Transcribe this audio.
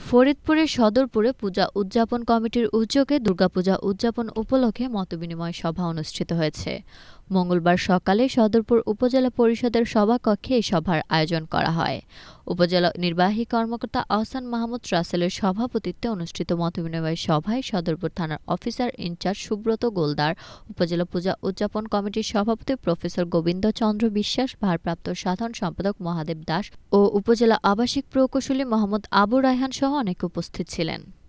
ফরিদপুরের সদরপুরে পূজা উদযাপন কমিটির উদ্যোগে দুর্গাপূজা উদযাপন উপলক্ষে মতবিনিময় সভা অনুষ্ঠিত হয়েছে। মঙ্গলবার সকালে সদরপুর উপজেলা পরিষদের সভাকক্ষে এই সভার আয়োজন করা হয়। উপজেলা নির্বাহী কর্মকর্তা আহসান মাহমুদ রাসেলের সভাপতিত্বে অনুষ্ঠিত মতবিনিময় সভায় সদরপুর থানার অফিসার ইনচার্জ সুব্রত গোলদার, উপজেলা পূজা উদযাপন কমিটির সভাপতি প্রফেসর গোবিন্দ চন্দ্র বিশ্বাস, ভারপ্রাপ্ত সাধারণ সম্পাদক মহাদেব দাস ও উপজেলা আবাসিক প্রকৌশলী মোহাম্মদ আবু রায়হান সহ অনেকে উপস্থিত ছিলেন।